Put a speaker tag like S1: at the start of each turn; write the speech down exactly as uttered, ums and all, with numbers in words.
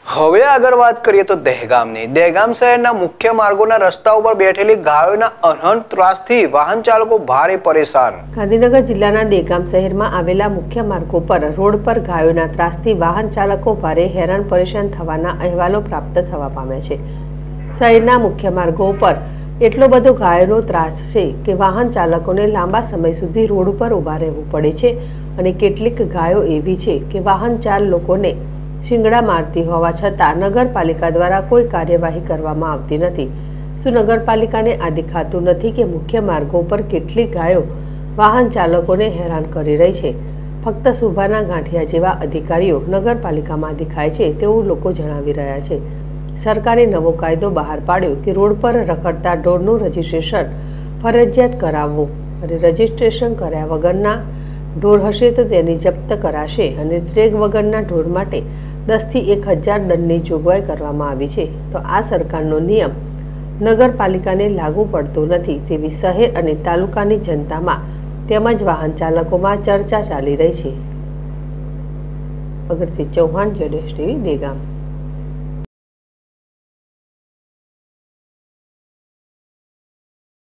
S1: હવે આગળ વાત કરીએ તો દહેગામની દહેગામ શહેરના મુખ્ય માર્ગોના રસ્તાઓ પર બેઠેલી ગાયોના અનહદ ત્રાસથી વાહન ચાલકો ભારે પરેશાન।
S2: ગાંધીનગર જિલ્લાના દહેગામ શહેરમાં આવેલા મુખ્ય માર્ગો પર રોડ પર ગાયોના ત્રાસથી વાહન ચાલકો ભારે હેરાન પરેશાન થવાના અહેવાલો પ્રાપ્ત થવા પામ્યા છે। શહેરના મુખ્ય માર્ગો પર એટલો બધો ગાયોનો ત્રાસ છે કે વાહન ચાલકોને લાંબા સમય સુધી રોડ ઉપર ઊભા રહેવું પડે છે અને કેટલીક ગાયો એવી છે કે વાહન ચાલકોને શિંગડા મારતી હોવા છતાં નગરપાલિકા દ્વારા કોઈ કાર્યવાહી કરવામાં આવતી નથી। શું નગરપાલિકાને આ દેખાતું નથી કે મુખ્ય માર્ગો પર કેટલી ગાયો વાહન ચાલકોને હેરાન કરી રહી છે? ફક્ત સુભાના ગાંઠિયા જેવા અધિકારીઓ નગરપાલિકામાં દેખાય છે તેવું લોકો જણાવી રહ્યા છે। સરકારે નવો કાયદો બહાર પાડ્યો કે રોડ પર રખડતા ઢોરનું રજીસ્ટ્રેશન ફરજિયાત કરાવવું અને રજીસ્ટ્રેશન કર્યા વગરના ઢોર હશે તો તેની જપ્ત કરાશે અને ટ્રેક વગરના ઢોર માટે દસ થી એક હજાર દંડની જોગવાઈ કરવામાં આવી છે। તો આ સરકારનો નિયમ નગરપાલિકાને લાગુ પડતો નથી તેવી શહેર અને તાલુકાની જનતામાં તેમજ વાહન ચાલકોમાં ચર્ચા ચાલી રહી છે। અગરસિંહ ચૌહાણ, જેડેશ ટીવી, દહેગામ।